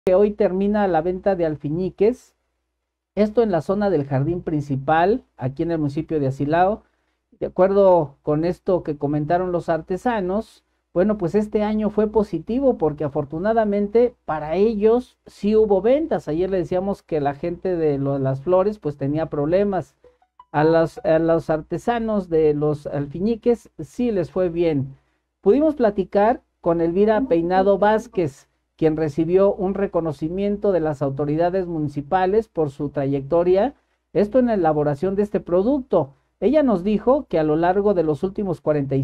Que hoy termina la venta de alfiñiques, esto en la zona del jardín principal, aquí en el municipio de Asilao. De acuerdo con esto que comentaron los artesanos, bueno, pues este año fue positivo porque afortunadamente para ellos sí hubo ventas. Ayer le decíamos que la gente de las flores pues tenía problemas. A los artesanos de los alfiñiques sí les fue bien. Pudimos platicar con Elvira Peinado Vázquez, quien recibió un reconocimiento de las autoridades municipales por su trayectoria, esto en la elaboración de este producto. Ella nos dijo que a lo largo de los últimos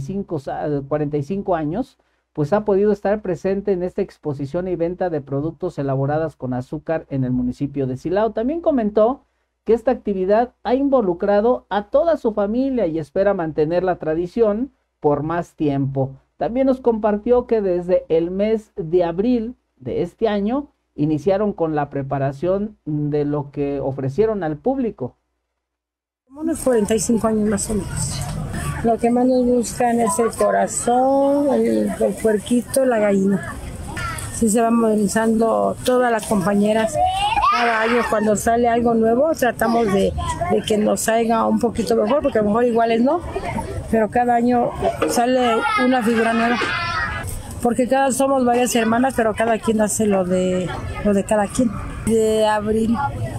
45 años, pues ha podido estar presente en esta exposición y venta de productos elaborados con azúcar en el municipio de Silao. También comentó que esta actividad ha involucrado a toda su familia y espera mantener la tradición por más tiempo. También nos compartió que desde el mes de abril de este año iniciaron con la preparación de lo que ofrecieron al público. Como unos 45 años más o menos. Lo que más nos buscan es el corazón, el puerquito, la gallina. Sí se van modernizando todas las compañeras. Cada año cuando sale algo nuevo tratamos de que nos salga un poquito mejor, porque a lo mejor iguales no, pero cada año sale una figura nueva. Porque somos varias hermanas, pero cada quien hace lo de cada quien. De abril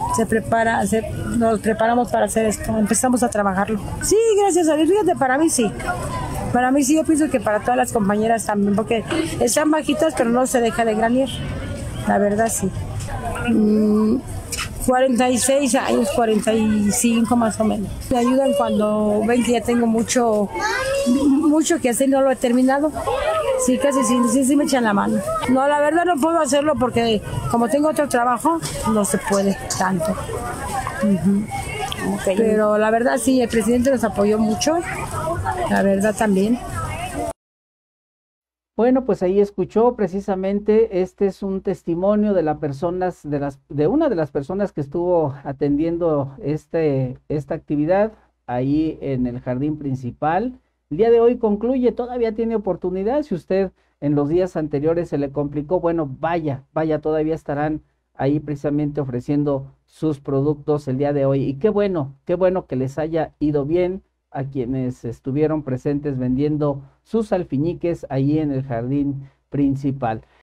nos preparamos para hacer esto, empezamos a trabajarlo. Sí, gracias a Dios, fíjate, para mí sí. Para mí sí, yo pienso que para todas las compañeras también, porque están bajitas, pero no se deja de granear. La verdad sí. 46 años, 45 más o menos. Me ayudan cuando ven que ya tengo mucho que hacer y no lo he terminado. Sí, casi sí me echan la mano. No, la verdad no puedo hacerlo porque como tengo otro trabajo, no se puede tanto. Okay. Pero la verdad sí, el presidente nos apoyó mucho, la verdad también. Bueno, pues ahí escuchó precisamente, este es un testimonio de una de las personas que estuvo atendiendo esta actividad ahí en el jardín principal. El día de hoy concluye, todavía tiene oportunidad. Si usted en los días anteriores se le complicó, bueno, vaya, todavía estarán ahí precisamente ofreciendo sus productos el día de hoy. Y qué bueno que les haya ido bien a quienes estuvieron presentes vendiendo sus alfiñiques ahí en el jardín principal.